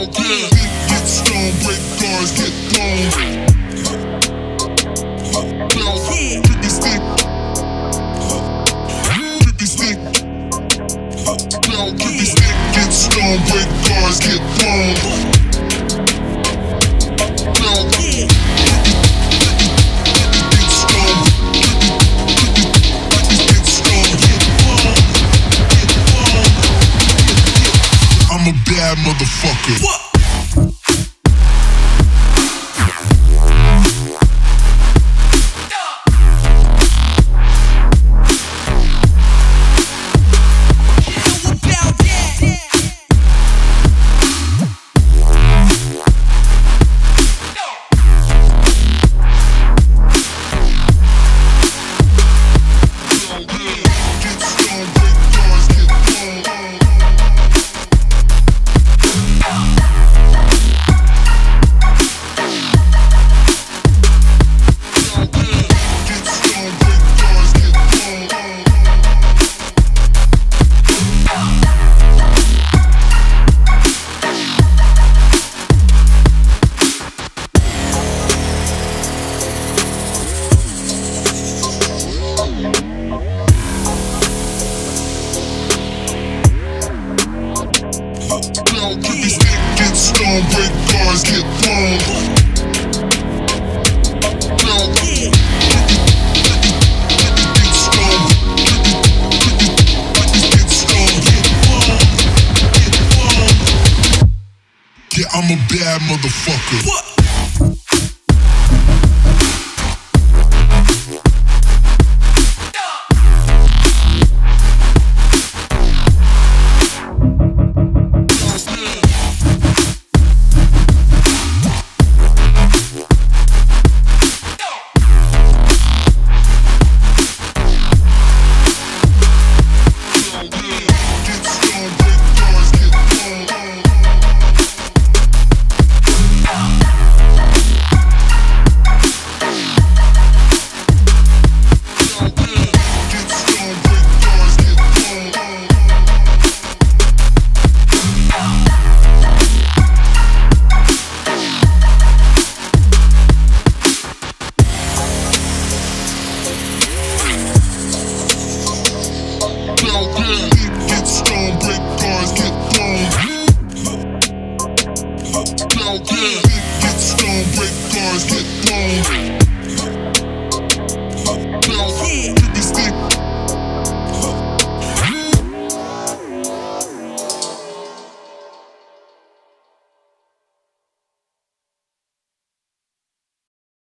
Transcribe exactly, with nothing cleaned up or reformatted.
Hell yeah. Get stoned, break guards, get blown. Hell yeah. Trippy stick. Trippy stick. Hell, trippy stick. Get stoned, break guards, get blown. Hell yeah. I'm a bad motherfucker. What? Get stoned, break guards, get blown. Get stoned, get stoned, get blown. Yeah, I'm a bad motherfucker. What? Get stoned, break guards, get blown. Hell yeah. Get stoned, break guards, get blown.